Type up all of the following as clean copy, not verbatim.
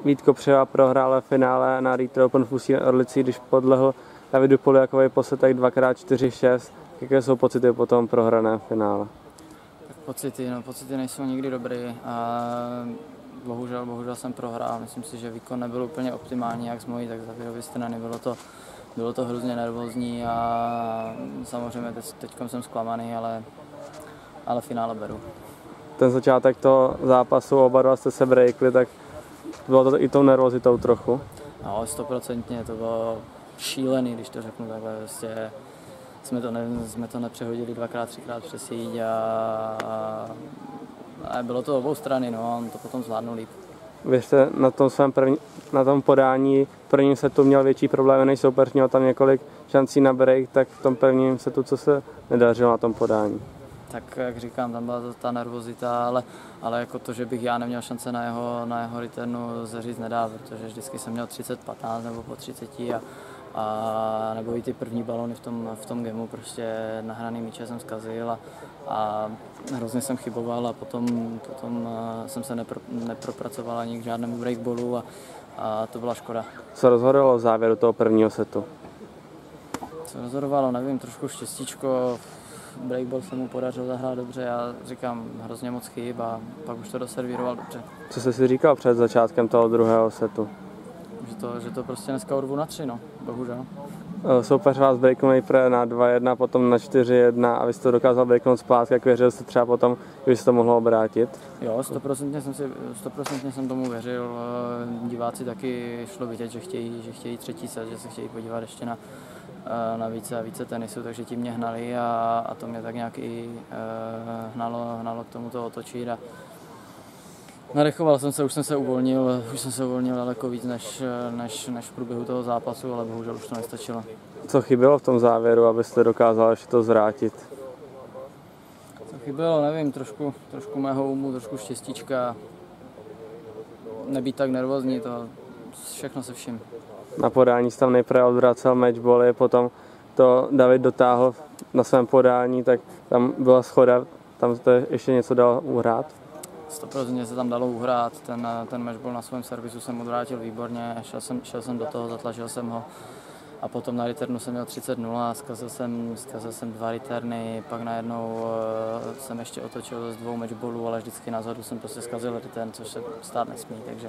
Vít Kopřiva prohrál ve finále na Retail Open v Ústí nad Orlicí, když podlehl Davidu Poljakovi po setech 2x4-6. Jaké jsou pocity po tom prohraném finále? Pocity nejsou nikdy dobré a bohužel jsem prohrál. Myslím si, že výkon nebyl úplně optimální, jak z mojí, tak z Davidovy strany. Bylo to hrozně nervózní a samozřejmě teď jsem zklamaný, ale finále beru. Ten začátek toho zápasu, oba dva jste se breakli, tak bylo to i tou nervozitou trochu? No, 100%, to bylo šílený, když to řeknu takhle. Vlastně jsme to nepřehodili 2x, 3x přes síť a bylo to obou strany, no, on to potom zvládnul líp. Vy jste na tom podání v prvním setu měl větší problémy než soupeř, měl tam několik šancí na break, tak v tom prvním setu, co se nedařilo na tom podání? Tak jak říkám, tam byla ta nervozita, ale jako to, že bych já neměl šance na jeho returnu, se říct nedá, protože vždycky jsem měl 30-15 nebo po 30 a nebo i ty první balony v tom gameu, prostě nahraný míče jsem zkazil a hrozně jsem chyboval a potom jsem se nepropracoval ani k žádnému breakballu a to byla škoda. Co rozhodovalo v závěru toho prvního setu? Co rozhodovalo, nevím, trošku štěstíčko. Breakball se mu podařilo zahrát dobře, já říkám hrozně moc chyb a pak už to doservíroval dobře. Co jsi si říkal před začátkem toho druhého setu? Že to prostě dneska urvu na 3, no, bohužel. Soupeř vás breaknul nejprve na 2-1, potom na 4-1 a vy jste to dokázal breaknout zpátky, jak věřil jste třeba potom, že by se to mohlo obrátit? Jo, 100% jsem tomu věřil. Diváci taky šlo vidět, že chtějí třetí set, že se chtějí podívat ještě na více a více tenisu, takže ti mě hnali a to mě tak nějak i hnalo k tomu to otočit. Nadechoval jsem se, už jsem se uvolnil daleko víc než v průběhu toho zápasu, ale bohužel už to nestačilo. Co chybělo v tom závěru, abyste dokázal ještě to zvrátit? Co chybělo, nevím, trošku mého umu, trošku štěstíčka, nebýt tak nervózní, to všechno se vším. Na podání jsi tam nejprve odvracel matchbally, potom to David dotáhl na svém podání, tak tam byla schoda, tam to ještě něco dalo uhrát? 100% se tam dalo uhrát, ten matchball na svém servisu jsem odvrátil výborně, šel jsem do toho, zatlačil jsem ho a potom na returnu jsem měl 30-0, zkazil jsem 2 returny, pak najednou jsem ještě otočil z 2 matchballů, ale vždycky na zhodu jsem prostě zkazil return, což se stát nesmí, takže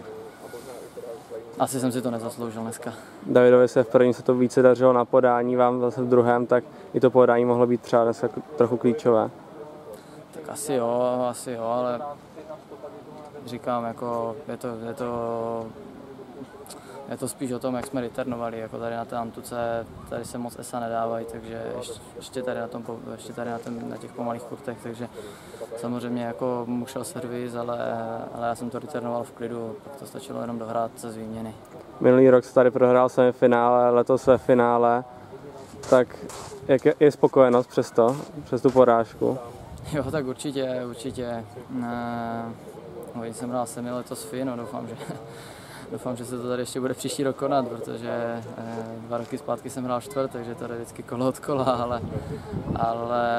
asi jsem si to nezasloužil dneska. Davidovi se v prvním setu více dařilo na podání, vám zase v druhém, tak i to podání mohlo být třeba dneska trochu klíčové. Tak asi jo, ale říkám, jako je to spíš o tom, jak jsme returnovali, jako tady na té antuce, tady se moc esa nedávají, takže ještě tady na těch pomalých kurtech, takže samozřejmě jako mušel servis, ale já jsem to returnoval v klidu, pak to stačilo jenom dohrát se z výměny. Minulý rok se tady prohrál semifinále, letos ve finále, tak jak je spokojenost přes tu porážku? Jo, tak určitě. Když jsem hrál semi letos FI, doufám, že se to tady ještě bude příští rok konat, protože 2 roky zpátky jsem hrál 4, takže to jde vždycky kolo od kola, ale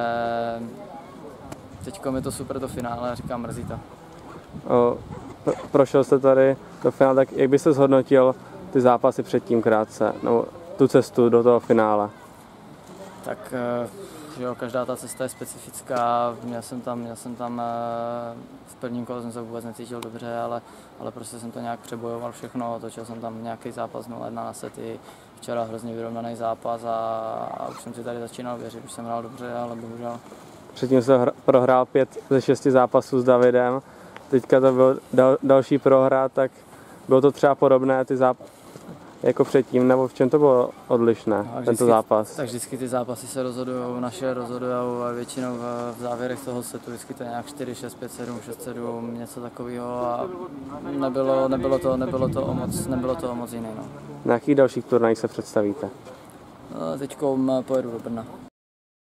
teďko je to super to finále, říkám, mrzí to. Prošel jste tady do finále, tak jak byste zhodnotil ty zápasy předtím krátce, nebo tu cestu do toho finále? Tak jo, každá ta cesta je specifická, měl jsem tam v prvním kole jsem se vůbec necítil dobře, ale prostě jsem to nějak přebojoval všechno, točil jsem tam nějaký zápas 0-1 na sety, včera hrozně vyrovnaný zápas a už jsem si tady začínal věřit, už jsem hrál dobře, ale bohužel. Předtím jsem prohrál 5 ze 6 zápasů s Davidem, teďka to byl další prohra, tak bylo to třeba podobné ty zápasy jako předtím, nebo v čem to bylo odlišné, tento zápas? Tak vždycky ty zápasy se naše rozhodují většinou v závěrech toho setu, vždycky to je nějak 4-6, 5-7, 6-7, něco takového a nebylo to o moc jiné. No. Na jakých dalších turnajích se představíte? Teďko pojedu do Brna.